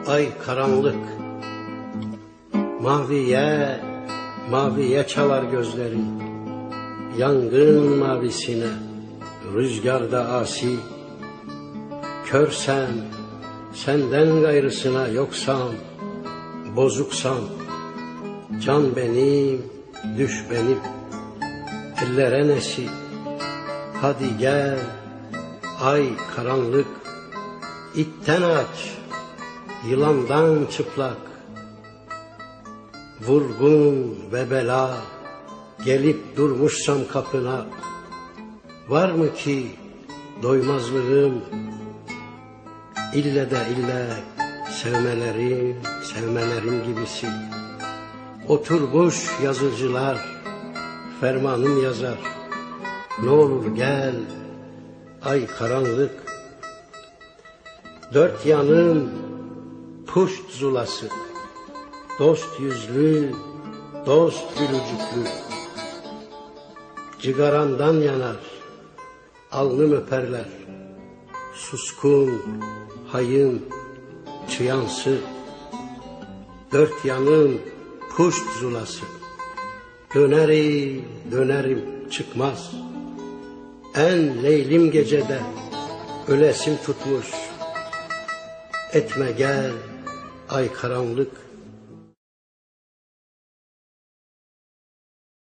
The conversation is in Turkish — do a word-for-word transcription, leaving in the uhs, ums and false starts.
ay karanlık. Maviye, maviye çalar gözlerin, yangın mavisine, rüzgarda asi. Körsen, senden gayrısına yoksam, bozuksam, can benim, düş benim, ellere nesi. Hadi gel, ay karanlık, itten aç, yılandan çıplak. Vurgun ve bela, gelip durmuşsam kapına. Var mı ki doymazlığım, ille de ille sevmelerim, sevmelerim gibisi. Oturmuş yazıcılar, fermanım yazar. Ne olur gel, ay karanlık. Dört yanım puşt zulası, dost yüzlü, dost gülücüklü. Cigarandan yanar, alnım öperler. Suskun, hayın, çıyansı. Dört yanım puşt zulası. Dönerim, dönerim çıkmaz. En leylim gecede ölesim tutmuş. Etme gel, ay karanlık.